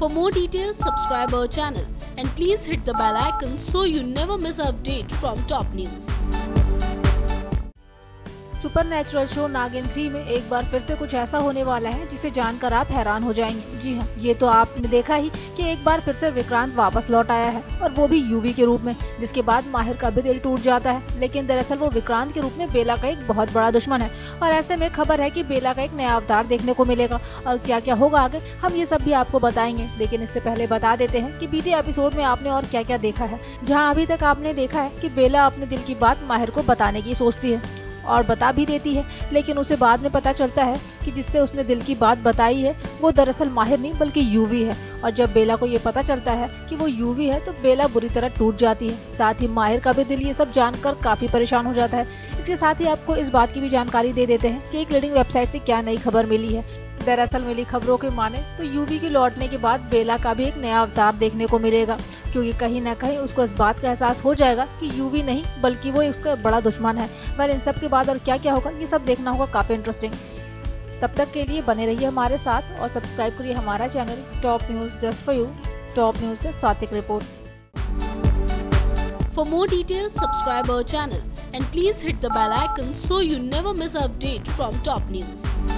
For more details, subscribe our channel and please hit the bell icon so you never miss an update from top news. Supernatural show Naagin 3 में एक बार फिर से कुछ ऐसा होने वाला है जिसे जानकर आप हैरान हो जाएंगे। जी हाँ, ये तो आपने देखा ही कि एक बार फिर से विक्रांत वापस लौट आया है और वो भी यूवी के रूप में, जिसके बाद माहिर का भी दिल टूट जाता है। लेकिन दरअसल वो विक्रांत के रूप में बेला का एक बहुत बड़ा दुश्मन है और ऐसे में खबर है कि बेला का एक नया अवतार देखने को मिलेगा और क्या क्या होगा आगे हम ये सब भी आपको बताएंगे। लेकिन इससे पहले बता देते हैं कि बीते एपिसोड में आपने और क्या क्या देखा है। जहाँ अभी तक आपने देखा है कि बेला अपने दिल की बात माहिर को बताने की सोचती है और बता भी देती है, लेकिन उसे बाद में पता चलता है कि जिससे उसने दिल की बात बताई है वो दरअसल माहिर नहीं बल्कि यूवी है। और जब बेला को ये पता चलता है कि वो यूवी है तो बेला बुरी तरह टूट जाती है। साथ ही माहिर का भी दिल ये सब जानकर काफी परेशान हो जाता है। इसके साथ ही आपको इस बात की भी जानकारी दे देते हैं कि एक लीडिंग वेबसाइट से क्या नई खबर मिली है। दरअसल मिली खबरों के माने तो यूवी के लौटने के बाद बेला का भी एक नया अवतार देखने को मिलेगा, क्योंकि कहीं न कहीं उसको इस बात का एहसास हो जाएगा कि यूवी नहीं बल्कि वो उसका बड़ा दुश्मन है। पर इन सब के बाद और क्या क्या होगा ये सब देखना होगा काफी इंटरेस्टिंग। तब तक के लिए बने रहिए हमारे साथ और सब्सक्राइब करिए हमारा channel top news just for you. Top news से Swatik report. For more details, subscribe our channel and please hit the bell icon so you never miss an update from top news.